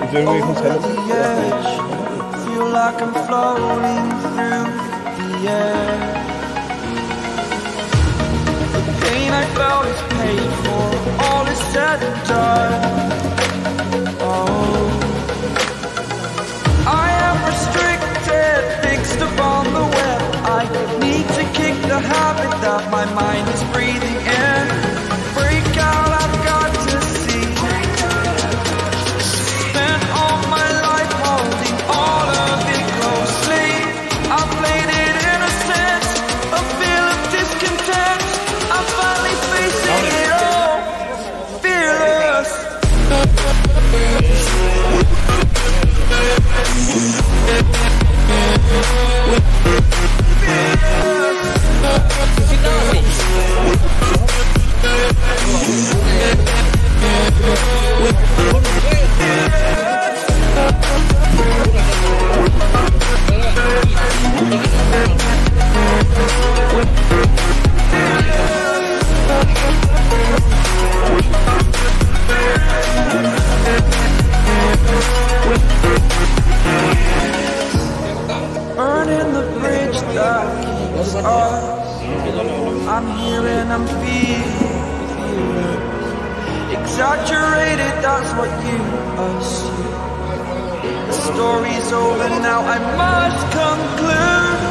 over the edge. Feel like I'm floating through the air. The pain I felt is paid for, all is said and done. Oh, I am restricted, fixed upon the web. I need to kick the habit that my mind is breathing in. Break out, I've got to see. Spent all my life holding all of it closely. I played it innocent, a feel of discontent. I'm finally facing it all, fearless. Burning the bridge that keeps us. I'm here and I'm feeling exaggerated, that's what you assume. The story's over now, I must conclude.